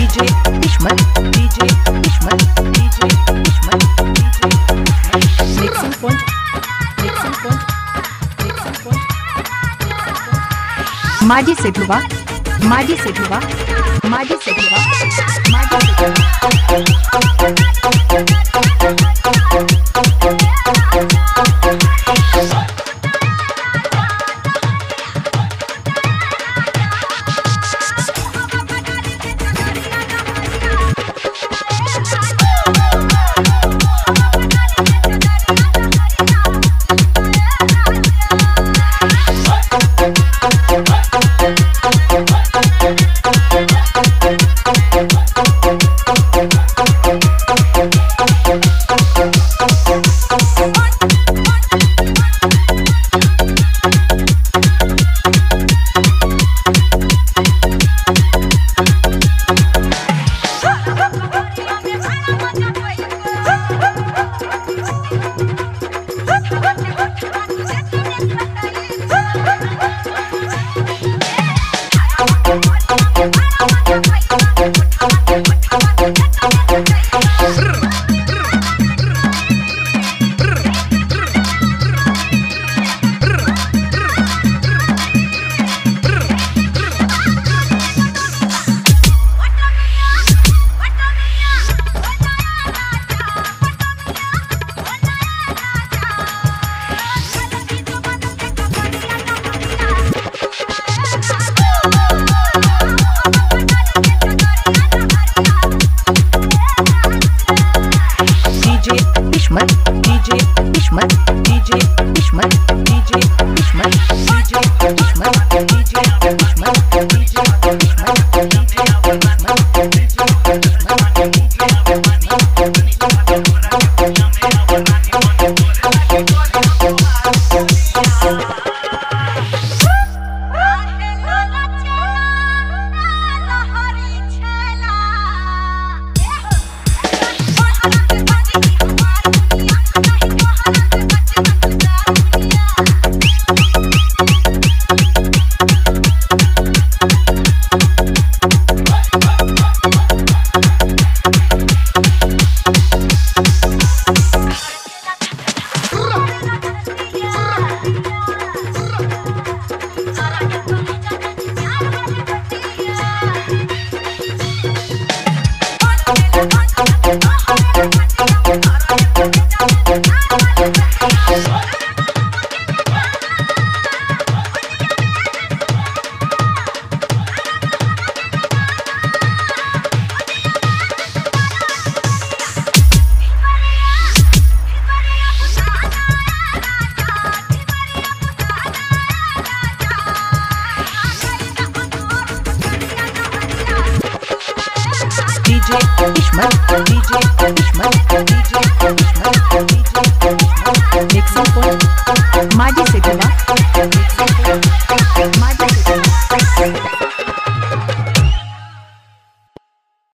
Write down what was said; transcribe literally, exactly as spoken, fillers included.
DJ Ismat DJ Ismat DJ Ismat DJ mixing point mixing point mixing point माजी से ध्रुवा माजी से ध्रुवा माजी से ध्रुवा माजी से Ismat DJ Ismat DJ Ismat DJ Ismat DJ Ismat DJ Ismat DJ DJ Ismat DJ Ismat DJ Ismat DJ